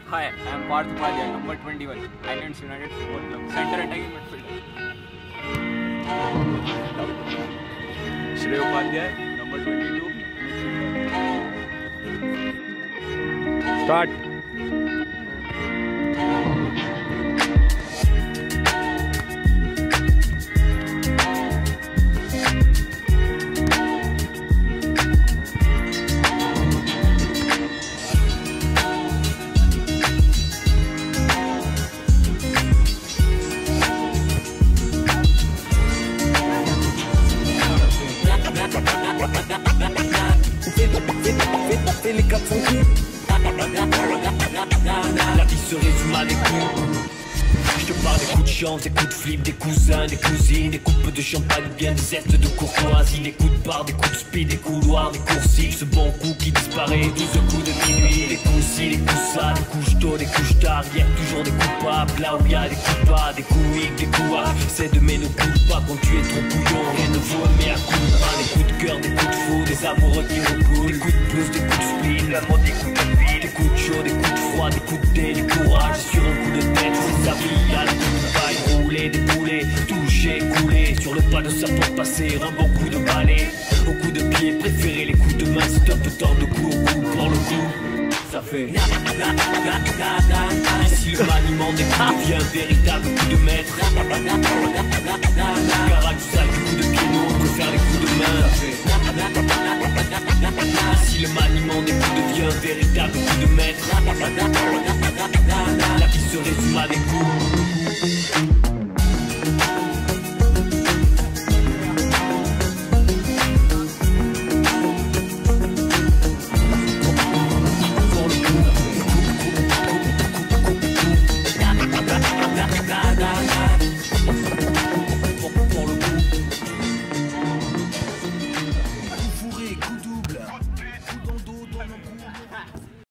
Hi, I am Parth Upadhyay, number 21, Islands United Football Club, center attacking midfielder. Shrey Upadhyay, number 22, midfielder. Start. Fais les 400 coups. La vie se résume à des coups. Je te parle des coups de chance, des coups de flip, des cousins, des cousines, des coupes de champagne, bien des zestes de courtoisie, des coups de barre, des coups de speed, des couloirs, des coursives, ce bon coup qui disparaît, 12 coups de minuit, des coups ci, des coups ça, des couches tôt, des couches tard, y'a toujours des coupables, là où y'a des coups bas, des coups hic, des coups A, c'est de mais ne coule pas quand tu es trop couillon, rien ne vaut mais à coups de bras, des coups de cœur, des coups de fou, des amoureux qui recoulent, des coups de plus, des coups de speed, l'amour des coups de vie, des coups de chaud, des coups de froid, des coups de dé, des courage sur un coup de tête, c'est sa vie, y'a des coups de paille, rouler, débouler, toucher, couler, sur le pas de sa porte passer, un bon coup de balai, au coup de pied, préférez les coups de main, c'est un peu tort de coup au coup, pour le coup, ça fait ici le maniement des coups devient un véritable coup de maître, garage du sac, du coup de pied, nous on préfère les coups de main, ici le maniement des coups devient un véritable coup de maître, la vie se résume à des coups